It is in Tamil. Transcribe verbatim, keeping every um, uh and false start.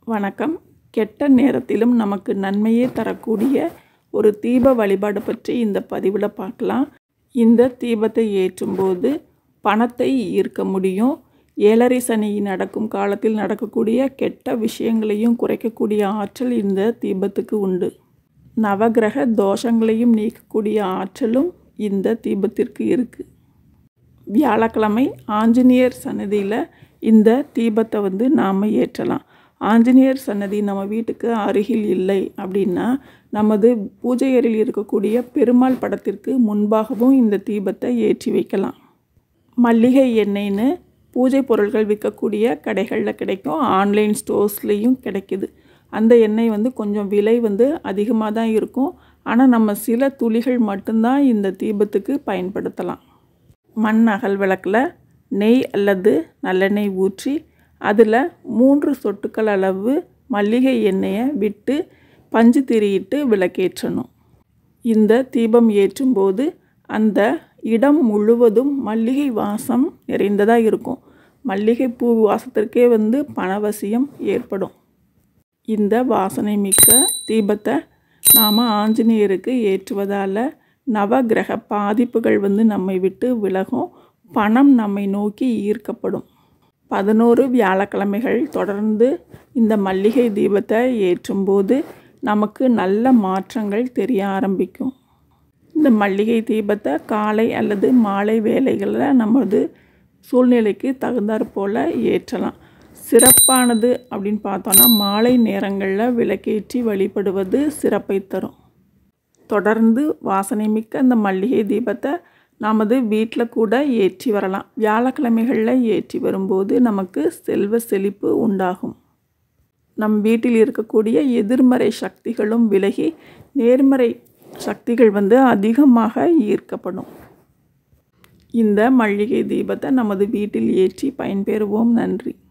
வணக்கம். கெட்ட நேரத்திலும் நமக்கு நன்மையே தரக்கூடிய ஒரு தீப வழிபாடு பற்றி இந்த பதிவில் பார்க்கலாம். இந்த தீபத்தை ஏற்றும்போது பணத்தை ஈர்க்க முடியும். ஏழரை சனி நடக்கும் காலத்தில் நடக்கக்கூடிய கெட்ட விஷயங்களையும் குறைக்கக்கூடிய ஆற்றல் இந்த தீபத்துக்கு உண்டு. நவகிரக தோஷங்களையும் நீக்கக்கூடிய ஆற்றலும் இந்த தீபத்திற்கு இருக்குது. வியாழக்கிழமை ஆஞ்சநேயர் சன்னதியில் இந்த தீபத்தை வந்து நாம் ஏற்றலாம். ஆஞ்சநேயர் சன்னதி நம்ம வீட்டுக்கு அருகில் இல்லை அப்படின்னா நமது பூஜை அறையில் இருக்கக்கூடிய பெருமாள் படத்திற்கு முன்பாகவும் இந்த தீபத்தை ஏற்றி வைக்கலாம். மல்லிகை எண்ணெய்னு பூஜை பொருட்கள் விற்கக்கூடிய கடைகளில் கிடைக்கும், ஆன்லைன் ஸ்டோர்ஸ்லேயும் கிடைக்குது. அந்த எண்ணெய் வந்து கொஞ்சம் விலை வந்து அதிகமாக தான் இருக்கும். ஆனால் நம்ம சில துளிகள் மட்டும்தான் இந்த தீபத்துக்கு பயன்படுத்தலாம். மண் அகல் விளக்கில் நெய் அல்லது நல்லெண்ணெய் ஊற்றி அதில் மூன்று சொட்டுக்கள் அளவு மல்லிகை எண்ணெயை விட்டு பஞ்சு திரியிட்டு விளக்கேற்றணும். இந்த தீபம் ஏற்றும்போது அந்த இடம் முழுவதும் மல்லிகை வாசம் நிறைந்ததாக இருக்கும். மல்லிகை பூ வாசத்திற்கே வந்து பணவசியம் ஏற்படும். இந்த வாசனை மிக்க தீபத்தை நாம் ஆஞ்சநேயருக்கு ஏற்றுவதால் நவகிரக பாதிப்புகள் வந்து நம்மை விட்டு விலகும். பணம் நம்மை நோக்கி ஈர்க்கப்படும். பதினோரு வியாழக்கிழமைகள் தொடர்ந்து இந்த மல்லிகை தீபத்தை ஏற்றும்போது நமக்கு நல்ல மாற்றங்கள் தெரிய ஆரம்பிக்கும். இந்த மல்லிகை தீபத்தை காலை அல்லது மாலை வேளைகளில் நமது சூழ்நிலைக்கு தகுந்தாற் போல் ஏற்றலாம். சிறப்பானது அப்படின்னு பார்த்தோன்னா மாலை நேரங்களில் விளக்கேற்றி வழிபடுவது சிறப்பை தரும். தொடர்ந்து வாசனை மிக்க இந்த மல்லிகை தீபத்தை நமது வீட்டில் கூட ஏற்றி வரலாம். வியாழக்கிழமைகளில் ஏற்றி வரும்போது நமக்கு செல்வ செழிப்பு உண்டாகும். நம் வீட்டில் இருக்கக்கூடிய எதிர்மறை சக்திகளும் விலகி நேர்மறை சக்திகள் வந்து அதிகமாக ஈர்க்கப்படும். இந்த மல்லிகை தீபத்தை நமது வீட்டில் ஏற்றி பயன்பெறுவோம். நன்றி.